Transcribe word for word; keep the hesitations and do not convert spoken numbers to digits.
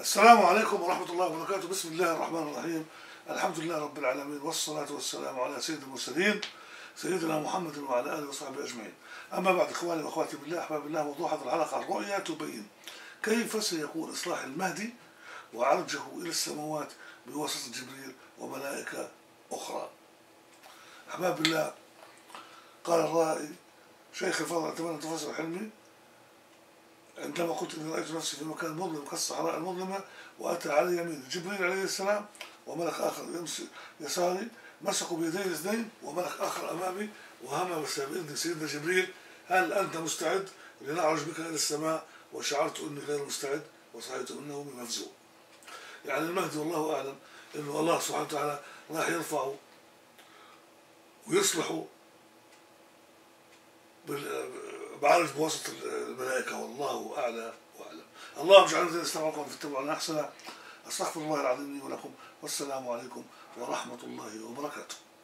السلام عليكم ورحمة الله وبركاته. بسم الله الرحمن الرحيم. الحمد لله رب العالمين، والصلاة والسلام على سيد المرسلين سيدنا محمد وعلى آله وصحبه أجمعين. أما بعد، إخواني وأخواتي بالله، أحباب الله، موضوع هذه الحلقة الرؤيا تبين كيف سيكون إصلاح المهدي وعرجه إلى السماوات بواسطة جبريل وملائكة أخرى. أحباب الله، قال الرائي شيخ الفضل أتمنى تفسر حلمي عندما قلت إني رأيت نفسي في مكان مظلم كالصحراء المظلمة، وأتى علي يمين جبريل عليه السلام وملك آخر يساري، مسكوا بيدي الاثنين وملك آخر أمامي وهم بإذن سيدنا جبريل: هل أنت مستعد لنعرج بك إلى السماء؟ وشعرت أني غير مستعد وصحيت أنه مفزوع. يعني المهدي والله أعلم أنه الله سبحانه وتعالى راح يرفعه ويصلحه بعرج بواسطة الملائكة، والله أعلى وأعلم. اللهم اجعلنا الذين استمعوا فاتبعوا أحسنه. أستغفر الله العظيم لي ولكم، والسلام عليكم ورحمة الله وبركاته.